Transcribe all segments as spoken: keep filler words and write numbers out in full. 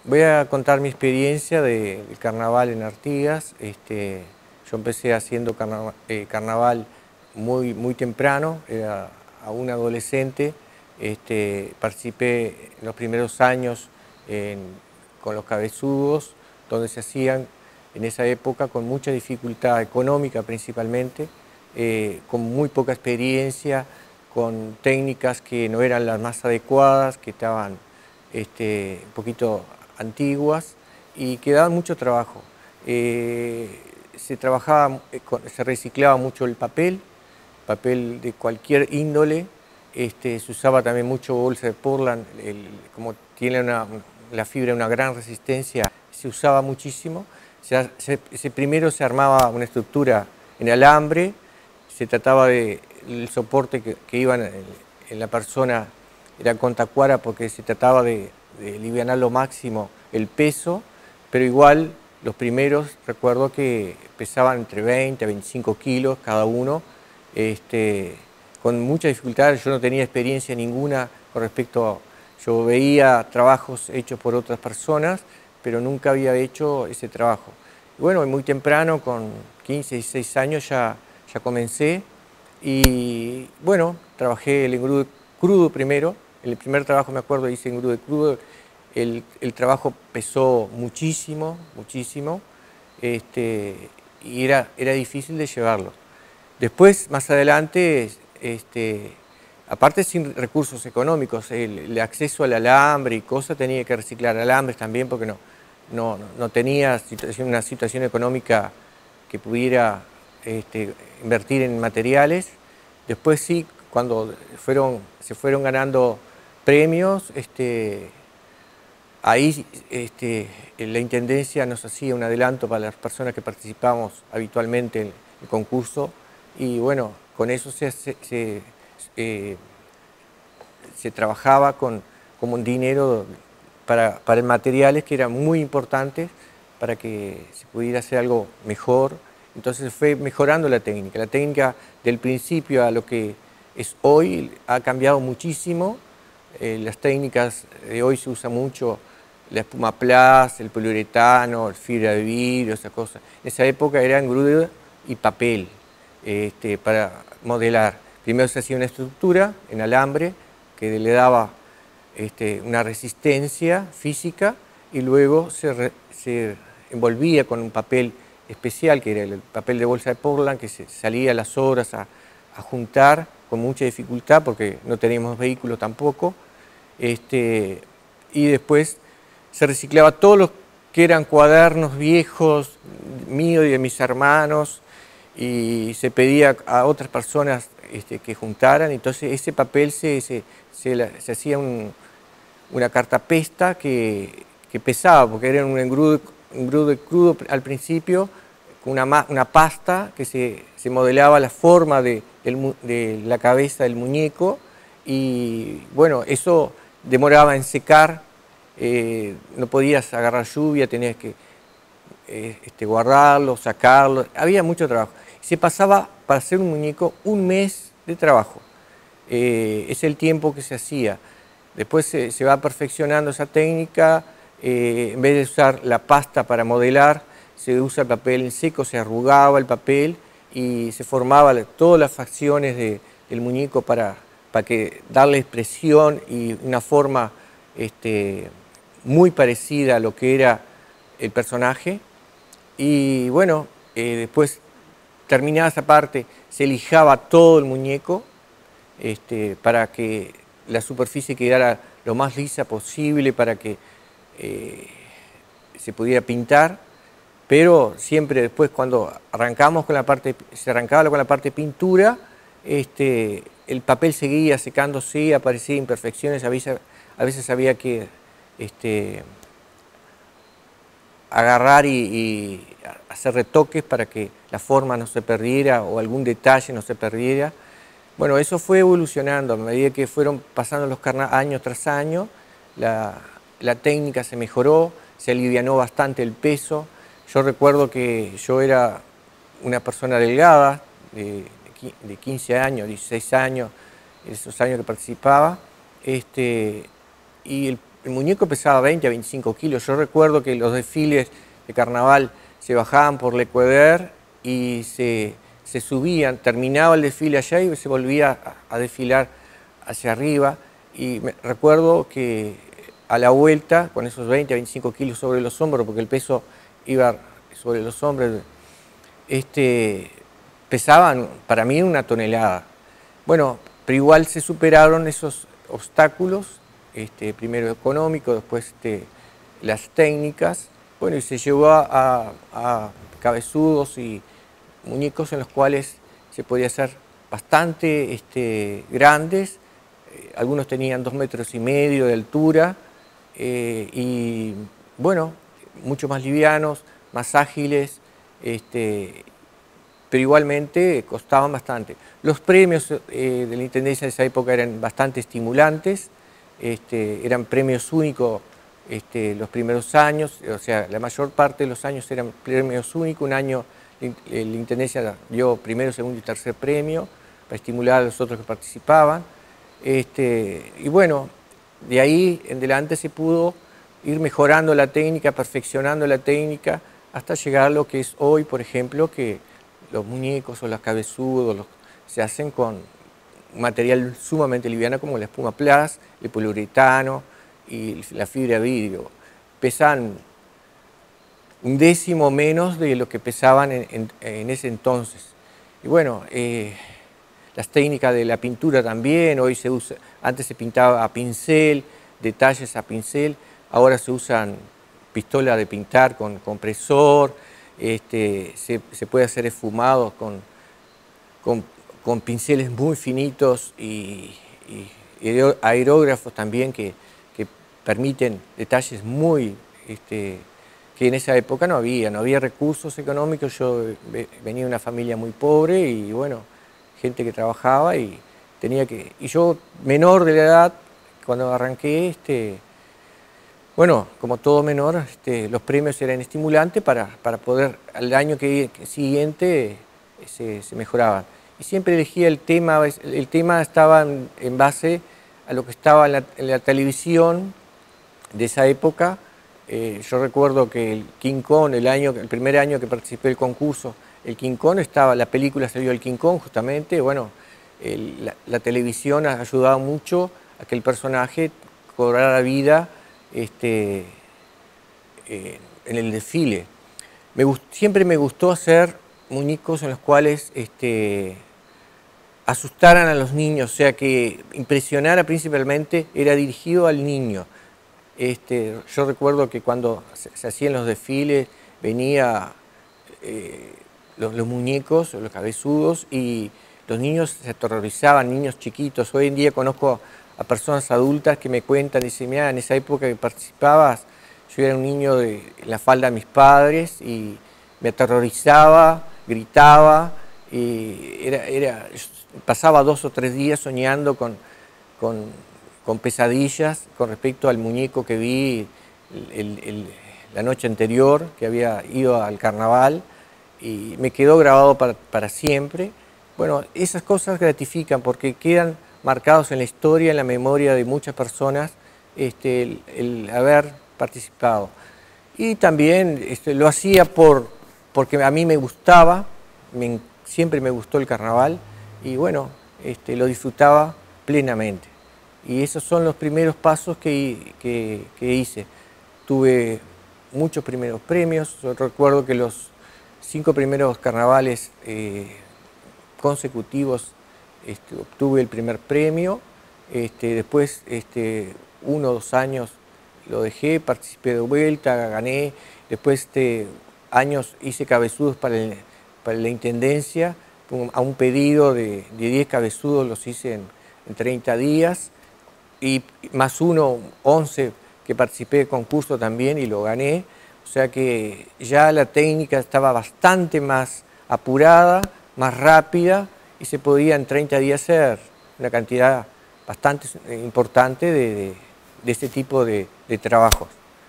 Voy a contar mi experiencia de- del carnaval en Artigas. Este, yo empecé haciendo carna- eh, carnaval muy, muy temprano, era aún adolescente. Este, participé en los primeros años en- con los cabezudos, donde se hacían en esa época con mucha dificultad económica principalmente, eh, con muy poca experiencia, con técnicas que no eran las más adecuadas, que estaban este, un poquito antiguas y que daban mucho trabajo. Eh, se trabajaba, eh, con- se reciclaba mucho el papel, papel de cualquier índole. Este, se usaba también mucho bolsa de Portland, el- como tiene una, la fibra una gran resistencia, se usaba muchísimo. Se, se- se- primero se armaba una estructura en alambre, se trataba de el soporte que, que iba en, en la persona era con tacuara porque se trataba de, de alivianar lo máximo el peso, pero igual los primeros recuerdo que pesaban entre veinte a veinticinco kilos cada uno, este, con mucha dificultad. Yo no tenía experiencia ninguna con respecto a, yo veía trabajos hechos por otras personas, pero nunca había hecho ese trabajo. Y bueno, muy temprano, con quince, dieciséis años, ya, ya comencé y bueno, trabajé el engrudo crudo primero. El primer trabajo, me acuerdo, hice engrudo crudo. El, el trabajo pesó muchísimo, muchísimo, este, y era, era difícil de llevarlo. Después, más adelante, este, aparte sin recursos económicos, el, el acceso al alambre y cosas, tenía que reciclar alambres también porque no, no, no tenía situación, una situación económica que pudiera este, invertir en materiales. Después sí, cuando fueron, se fueron ganando premios, este, ahí este, la Intendencia nos hacía un adelanto para las personas que participamos habitualmente en el concurso y bueno, con eso se, se, se, eh, se trabajaba con, como un dinero para, para materiales que eran muy importantes para que se pudiera hacer algo mejor. Entonces fue mejorando la técnica. La técnica del principio a lo que es hoy ha cambiado muchísimo. Eh, las técnicas de hoy se usa mucho la espuma plus, el poliuretano, el fibra de vidrio, esas cosas. En esa época era engrudo y papel este, para modelar. Primero se hacía una estructura en alambre que le daba este, una resistencia física y luego se, re, se envolvía con un papel especial que era el papel de bolsa de Portland que se salía a las horas a, a juntar con mucha dificultad porque no teníamos vehículos tampoco. Este, y después se reciclaba todos los que eran cuadernos viejos míos y de mis hermanos y se pedía a otras personas este, que juntaran. Entonces ese papel se, se, se, la, se hacía un, una cartapesta que, que pesaba porque era un engrudo, engrudo crudo al principio, con una, una pasta que se, se modelaba la forma de, del, de la cabeza del muñeco y bueno, eso demoraba en secar, eh, no podías agarrar lluvia, tenías que eh, este, guardarlo, sacarlo, había mucho trabajo. Se pasaba para hacer un muñeco un mes de trabajo, eh, es el tiempo que se hacía. Después se, se va perfeccionando esa técnica, eh, en vez de usar la pasta para modelar, se usa el papel en seco, se arrugaba el papel y se formaban todas las facciones de, del muñeco para, para que, darle expresión y una forma este, muy parecida a lo que era el personaje. Y bueno, eh, después terminada esa parte, se lijaba todo el muñeco este, para que la superficie quedara lo más lisa posible, para que eh, se pudiera pintar, pero siempre después cuando arrancamos con la parte, se arrancaba con la parte de pintura, este, el papel seguía secándose, aparecían imperfecciones, a veces, a veces había que este, agarrar y, y hacer retoques para que la forma no se perdiera o algún detalle no se perdiera. Bueno, eso fue evolucionando a medida que fueron pasando los años tras año, la, la técnica se mejoró, se alivianó bastante el peso. Yo recuerdo que yo era una persona delgada, de, de quince años, dieciséis años, esos años que participaba, este, y el el muñeco pesaba veinte a veinticinco kilos. Yo recuerdo que los desfiles de carnaval se bajaban por Lecueder y se, se subían, terminaba el desfile allá y se volvía a, a desfilar hacia arriba. Y me, recuerdo que a la vuelta, con esos veinte a veinticinco kilos sobre los hombros, porque el peso iba sobre los hombros, este, pesaban para mí una tonelada. Bueno, pero igual se superaron esos obstáculos, este, primero económico, después este, las técnicas, bueno, y se llevó a, a cabezudos y muñecos en los cuales se podía hacer bastante este, grandes, eh, algunos tenían dos metros y medio de altura, eh, y bueno, mucho más livianos, más ágiles, este, pero igualmente costaban bastante. Los premios eh, de la Intendencia de esa época eran bastante estimulantes, este, eran premios únicos este, los primeros años, o sea, la mayor parte de los años eran premios únicos. Un año la Intendencia dio primero, segundo y tercer premio para estimular a los otros que participaban. Este, y bueno, de ahí en adelante se pudo ir mejorando la técnica, perfeccionando la técnica, hasta llegar a lo que es hoy, por ejemplo, que los muñecos o los cabezudos los, se hacen con un material sumamente liviano como la espuma Plas, el poliuretano y la fibra de vidrio. Pesan un décimo menos de lo que pesaban en, en, en ese entonces. Y bueno, eh, las técnicas de la pintura también, hoy se usa, antes se pintaba a pincel, detalles a pincel, ahora se usan pistolas de pintar con compresor, este, se, se puede hacer esfumados con, con, con pinceles muy finitos y, y, y aerógrafos también que, que permiten detalles muy, este, que en esa época no había, no había recursos económicos. Yo venía de una familia muy pobre y bueno, gente que trabajaba y tenía que, y yo menor de la edad, cuando arranqué, este, bueno, como todo menor, este, los premios eran estimulantes para, para poder, al año que, que siguiente se, se mejoraban. Y siempre elegía el tema, el tema estaba en, en base a lo que estaba en la, en la televisión de esa época. Eh, yo recuerdo que el King Kong, el, año, el primer año que participé del concurso, el King Kong estaba, la película salió el King Kong justamente, bueno, el, la, la televisión ha ayudado mucho a que el personaje cobrara vida este, eh, en el desfile. Me gust, siempre me gustó hacer muñecos en los cuales este, asustaran a los niños, o sea que impresionara principalmente, era dirigido al niño. Este, yo recuerdo que cuando se, se hacían los desfiles venía eh, los, los muñecos, los cabezudos, y los niños se aterrorizaban, niños chiquitos. Hoy en día conozco a personas adultas que me cuentan, dicen, mira, en esa época que participabas, yo era un niño de la falda de mis padres y me aterrorizaba, gritaba, y era, era, pasaba dos o tres días soñando con, con, con pesadillas con respecto al muñeco que vi el, el, la noche anterior, que había ido al carnaval, y me quedó grabado para, para siempre. Bueno, esas cosas gratifican porque quedan marcados en la historia, en la memoria de muchas personas, este, el, el haber participado. Y también este, lo hacía por, porque a mí me gustaba, me, siempre me gustó el carnaval, y bueno, este, lo disfrutaba plenamente. Y esos son los primeros pasos que, que, que hice. Tuve muchos primeros premios. Yo recuerdo que los cinco primeros carnavales eh, consecutivos este, obtuve el primer premio. Este, después, este, uno o dos años lo dejé, participé de vuelta, gané. Después, este, años hice cabezudos para, el, para la Intendencia. A un pedido de, de diez cabezudos los hice en, en treinta días. Y más uno, once, que participé de concurso también y lo gané. O sea que ya la técnica estaba bastante más apurada, más rápida, y se podía en treinta días hacer una cantidad bastante importante de, de, de este tipo de, de trabajos.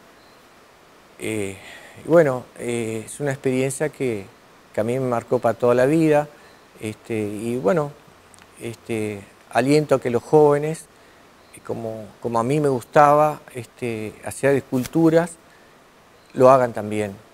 Eh, y bueno, eh, es una experiencia que, que a mí me marcó para toda la vida. Este, y bueno, este, aliento a que los jóvenes y como, como a mí me gustaba este, hacer esculturas, lo hagan también.